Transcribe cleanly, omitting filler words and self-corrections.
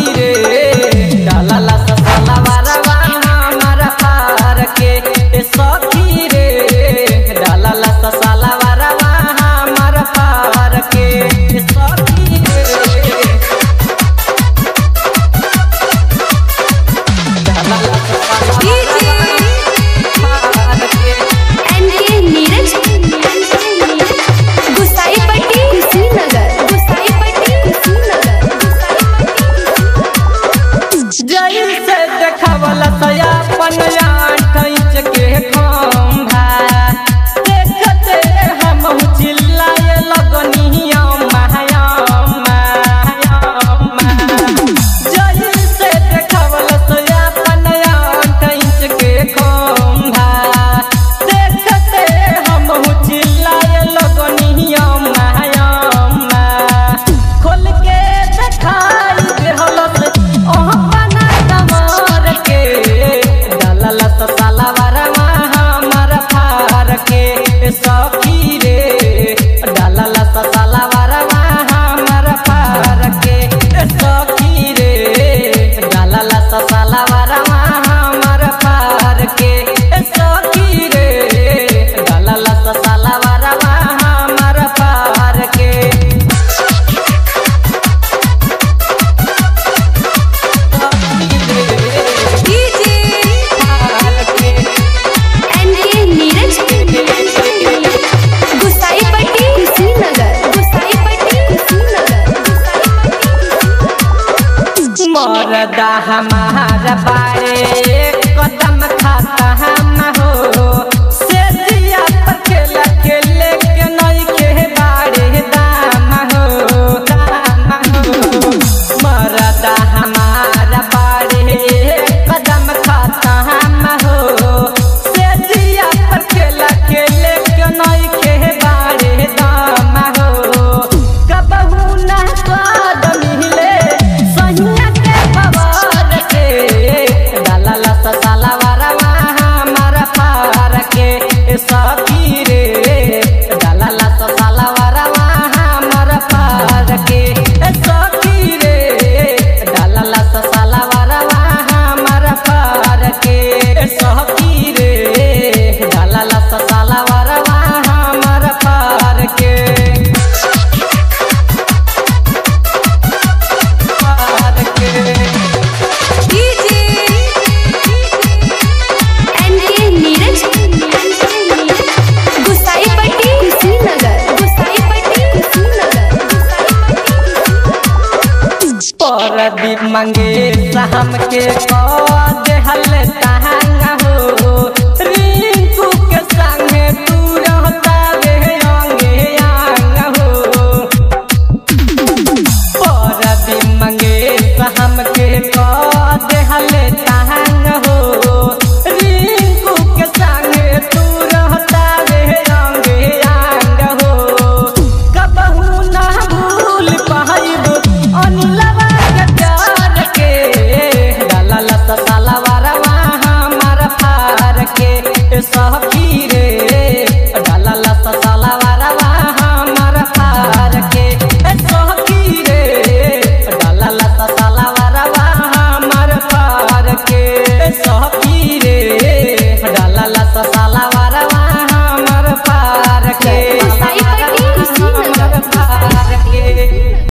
रे डाला सलवरवा हमारा फार के सखी रे डाला सलवरवा हमारा फार के सखी रे मरदा हमारा बारे कदम खाता हम हो से दिया पर खेला खेले के नई के बारे दाम हो मरदा हमारा बारे कदम खाता हम हो से दिया पर खेला खेले के नई के बारे दाम हो कबहू ना स्वाद मिले सहिया सलवरवा हमारा फार के सखी रे डाला सलवरवा हमारा फार के सखी रे डाला सलवरवा हमारा फार के सखी रे डाला सलवरवा हमारा फार के प्रदीप मंगे हमके देहल